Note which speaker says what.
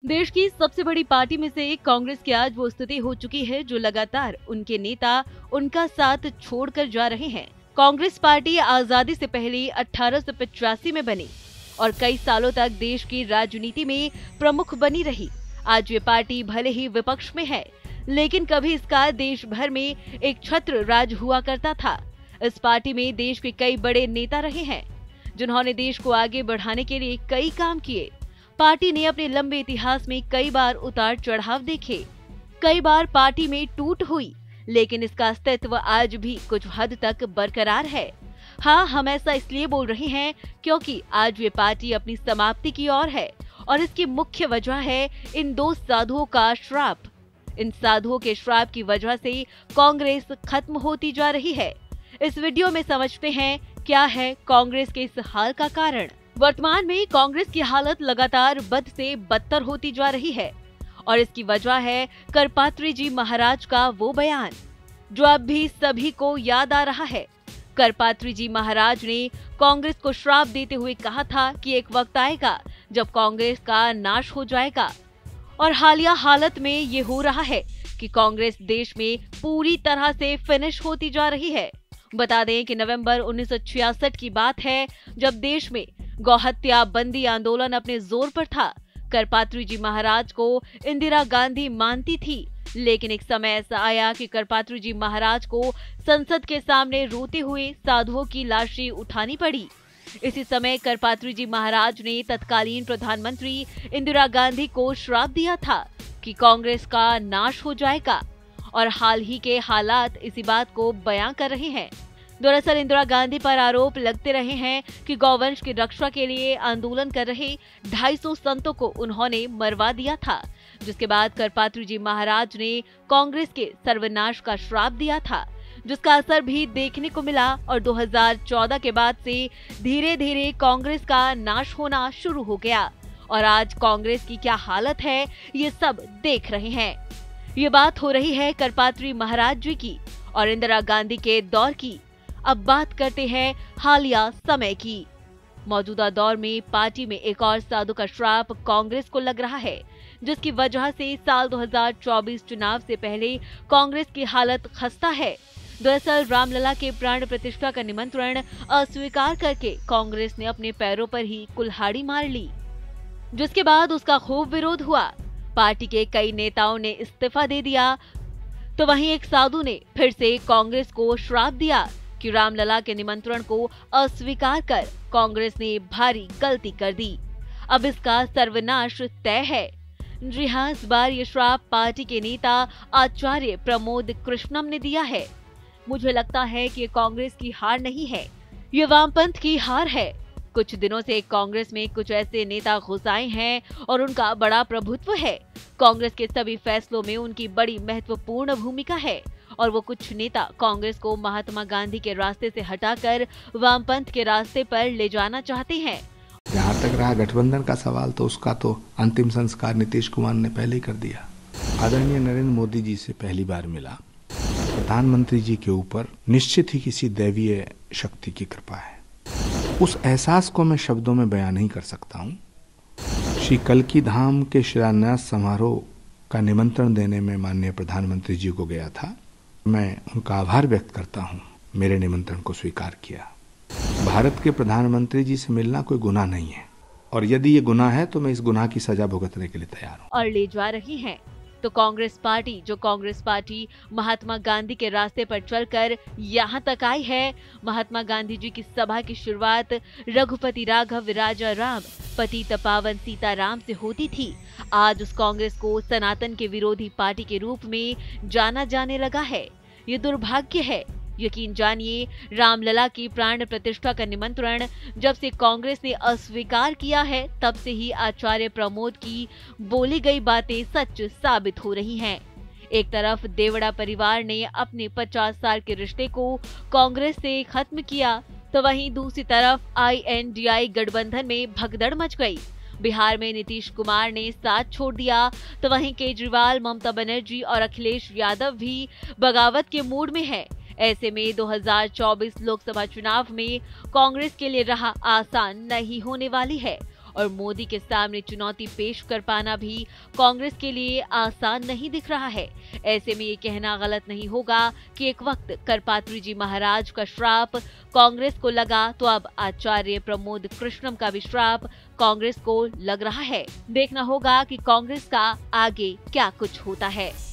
Speaker 1: देश की सबसे बड़ी पार्टी में से कांग्रेस की आज वो स्थिति हो चुकी है जो लगातार उनके नेता उनका साथ छोड़कर जा रहे हैं। कांग्रेस पार्टी आजादी से पहले 1885 में बनी और कई सालों तक देश की राजनीति में प्रमुख बनी रही। आज ये पार्टी भले ही विपक्ष में है, लेकिन कभी इसका देश भर में एक छत्र राज हुआ करता था। इस पार्टी में देश के कई बड़े नेता रहे हैं, जिन्होंने देश को आगे बढ़ाने के लिए कई काम किए। पार्टी ने अपने लंबे इतिहास में कई बार उतार चढ़ाव देखे, कई बार पार्टी में टूट हुई, लेकिन इसका अस्तित्व आज भी कुछ हद तक बरकरार है। हाँ, हम ऐसा इसलिए बोल रहे हैं क्योंकि आज ये पार्टी अपनी समाप्ति की ओर है और इसकी मुख्य वजह है इन दो साधुओं का श्राप। इन साधुओं के श्राप की वजह से कांग्रेस खत्म होती जा रही है। इस वीडियो में समझते हैं क्या है कांग्रेस के इस हाल का कारण। वर्तमान में कांग्रेस की हालत लगातार बद से बदतर होती जा रही है और इसकी वजह है करपात्री जी महाराज का वो बयान जो अब भी सभी को याद आ रहा है। करपात्री जी महाराज ने कांग्रेस को श्राप देते हुए कहा था कि एक वक्त आएगा जब कांग्रेस का नाश हो जाएगा और हालिया हालत में ये हो रहा है कि कांग्रेस देश में पूरी तरह से फिनिश होती जा रही है। बता दें कि नवंबर 1966 की बात है जब देश में गौहत्या बंदी आंदोलन अपने जोर पर था। करपात्री जी महाराज को इंदिरा गांधी मानती थी, लेकिन एक समय ऐसा आया कि करपात्री जी महाराज को संसद के सामने रोते हुए साधुओं की लाशें उठानी पड़ी। इसी समय करपात्री जी महाराज ने तत्कालीन प्रधानमंत्री इंदिरा गांधी को श्राप दिया था कि कांग्रेस का नाश हो जाएगा और हाल ही के हालात इसी बात को बयां कर रहे हैं। दरअसल इंदिरा गांधी पर आरोप लगते रहे हैं कि गौवंश की रक्षा के लिए आंदोलन कर रहे 250 संतों को उन्होंने मरवा दिया था, जिसके बाद करपात्री जी महाराज ने कांग्रेस के सर्वनाश का श्राप दिया था, जिसका असर भी देखने को मिला और 2014 के बाद से धीरे धीरे कांग्रेस का नाश होना शुरू हो गया और आज कांग्रेस की क्या हालत है ये सब देख रहे हैं। ये बात हो रही है करपात्री महाराज जी की और इंदिरा गांधी के दौर की। अब बात करते हैं हालिया समय की। मौजूदा दौर में पार्टी में एक और साधु का श्राप कांग्रेस को लग रहा है, जिसकी वजह से साल 2024 चुनाव से पहले कांग्रेस की हालत खस्ता है। दरअसल रामलला के प्राण प्रतिष्ठा का निमंत्रण अस्वीकार करके कांग्रेस ने अपने पैरों पर ही कुल्हाड़ी मार ली, जिसके बाद उसका खूब विरोध हुआ। पार्टी के कई नेताओं ने इस्तीफा दे दिया, तो वहीं एक साधु ने फिर से कांग्रेस को श्राप दिया कि रामलला के निमंत्रण को अस्वीकार कर कांग्रेस ने भारी गलती कर दी। अब इसका सर्वनाश तय है। जी हाँ, इस बार ये श्राप पार्टी के नेता आचार्य प्रमोद कृष्णम ने दिया है। मुझे लगता है कि ये कांग्रेस की हार नहीं है, ये वामपंथ की हार है। कुछ दिनों से कांग्रेस में कुछ ऐसे नेता घुस आए हैं और उनका बड़ा प्रभुत्व है। कांग्रेस के सभी फैसलों में उनकी बड़ी महत्वपूर्ण भूमिका है और वो कुछ नेता कांग्रेस को महात्मा गांधी के रास्ते से हटाकर वामपंथ के रास्ते पर ले जाना चाहते हैं।
Speaker 2: जहाँ तक रहा गठबंधन का सवाल, तो उसका तो अंतिम संस्कार नीतीश कुमार ने पहले ही कर दिया। आदरणीय नरेंद्र मोदी जी से पहली बार मिला। प्रधानमंत्री जी के ऊपर निश्चित ही किसी दैवीय शक्ति की कृपा है। उस एहसास को मैं शब्दों में बयान नहीं कर सकता हूँ। श्री कल्की धाम के शिलान्यास समारोह का निमंत्रण देने में माननीय प्रधानमंत्री जी को गया था। मैं उनका आभार व्यक्त करता हूँ, मेरे निमंत्रण को स्वीकार किया। भारत के प्रधानमंत्री जी से मिलना कोई गुनाह नहीं है और यदि ये गुनाह है तो मैं इस गुनाह की सजा भुगतने के लिए तैयार हूँ।
Speaker 1: और ले जा रही हैं तो कांग्रेस पार्टी महात्मा गांधी के रास्ते पर चलकर यहाँ तक आई है। महात्मा गांधी जी की सभा की शुरुआत रघुपति राघव राजा राम पतित पावन सीताराम से होती थी। आज उस कांग्रेस को सनातन के विरोधी पार्टी के रूप में जाना जाने लगा है। ये दुर्भाग्य है। यकीन जानिए, रामलला की प्राण प्रतिष्ठा का निमंत्रण जब से कांग्रेस ने अस्वीकार किया है, तब से ही आचार्य प्रमोद की बोली गई बातें सच साबित हो रही हैं। एक तरफ देवड़ा परिवार ने अपने 50 साल के रिश्ते को कांग्रेस से खत्म किया, तो वहीं दूसरी तरफ INDI गठबंधन में भगदड़ मच गई। बिहार में नीतीश कुमार ने साथ छोड़ दिया, तो वहीं केजरीवाल, ममता बनर्जी और अखिलेश यादव भी बगावत के मूड में है। ऐसे में 2024 लोकसभा चुनाव में कांग्रेस के लिए राह आसान नहीं होने वाली है और मोदी के सामने चुनौती पेश कर पाना भी कांग्रेस के लिए आसान नहीं दिख रहा है। ऐसे में ये कहना गलत नहीं होगा कि एक वक्त करपात्री जी महाराज का श्राप कांग्रेस को लगा तो अब आचार्य प्रमोद कृष्णम का भी श्राप कांग्रेस को लग रहा है। देखना होगा कि कांग्रेस का आगे क्या कुछ होता है।